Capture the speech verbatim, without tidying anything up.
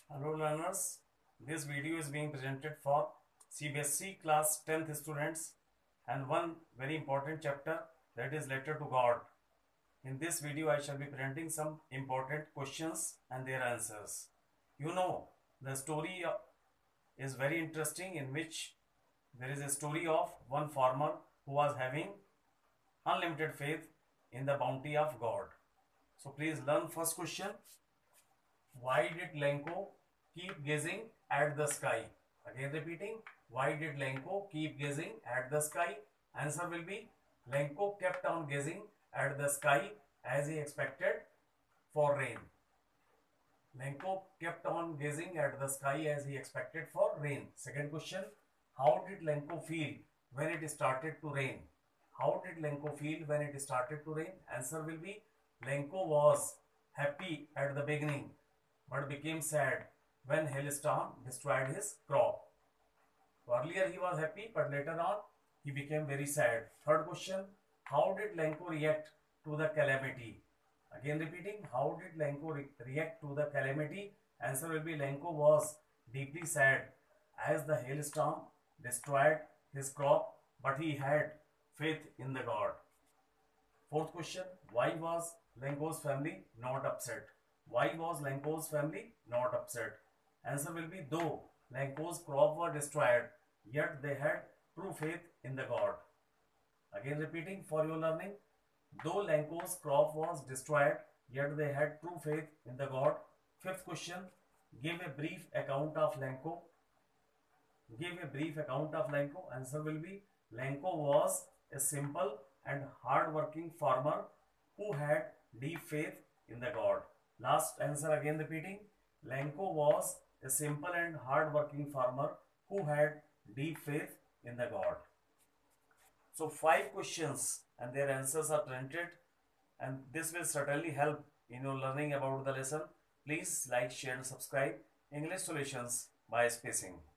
Hello learners, this video is being presented for C B S E class tenth students and one very important chapter, that is letter to God. In this video I shall be presenting some important questions and their answers. You know, the story is very interesting, in which there is a story of one farmer who was having unlimited faith in the bounty of God. So please learn first question. Why did Lenko keep gazing at the sky? Again repeating, why did Lenko keep gazing at the sky? Answer will be, Lenko kept on gazing at the sky as he expected for rain. Lenko kept on gazing at the sky as he expected for rain. Second question, how did Lenko feel when it started to rain? How did Lenko feel when it started to rain? Answer will be, Lenko was happy at the beginning but became sad when hailstorm destroyed his crop. Earlier he was happy, but later on he became very sad. Third question, how did Lenko react to the calamity? Again repeating, how did Lenko re react to the calamity? Answer will be, Lenko was deeply sad as the hailstorm destroyed his crop, but he had faith in the God. Fourth question, why was Lenko's family not upset? Why was Lenko's family not upset? Answer will be, though Lenko's crop were destroyed, yet they had true faith in the God. Again repeating for your learning, though Lenko's crop was destroyed, yet they had true faith in the God. Fifth question, give a brief account of Lenko. Give a brief account of Lenko. Answer will be, Lenko was a simple and hard-working farmer who had deep faith in the God. Last answer again repeating, Lenko was a simple and hard-working farmer who had deep faith in the God. So five questions and their answers are printed, and this will certainly help in your learning about the lesson. Please like, share and subscribe English Solutions by Spacing.